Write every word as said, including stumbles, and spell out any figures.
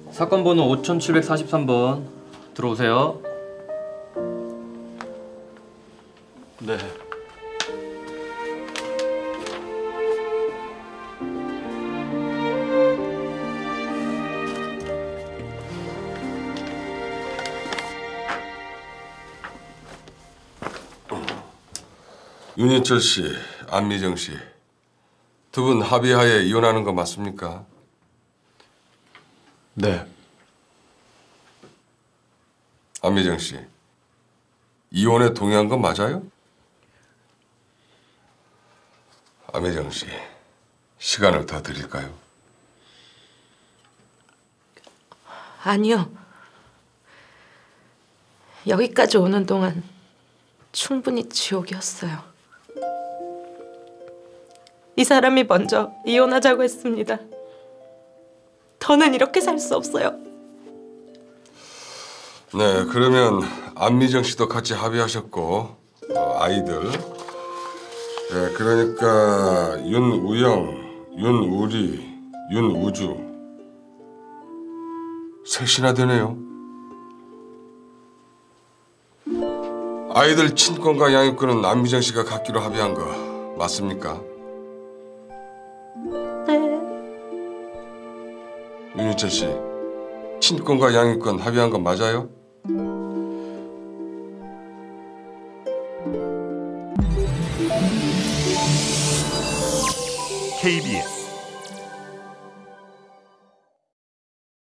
사건 번호 오천칠백사십삼 번 들어오세요. 네. 윤희철 씨, 안미정 씨, 두 분 합의하에 이혼하는 거 맞습니까? 네. 안미정 씨, 이혼에 동의한 건 맞아요? 안미정 씨, 시간을 더 드릴까요? 아니요. 여기까지 오는 동안 충분히 지옥이었어요. 이 사람이 먼저 이혼하자고 했습니다. 더는 이렇게 살 수 없어요. 네, 그러면 안미정 씨도 같이 합의하셨고 어, 아이들 네, 그러니까 윤우영, 윤우리, 윤우주 셋이나 되네요. 아이들 친권과 양육권은 안미정 씨가 갖기로 합의한 거 맞습니까? 네. 윤희철 씨, 친권과 양육권 합의한 건 맞아요? 케이비에스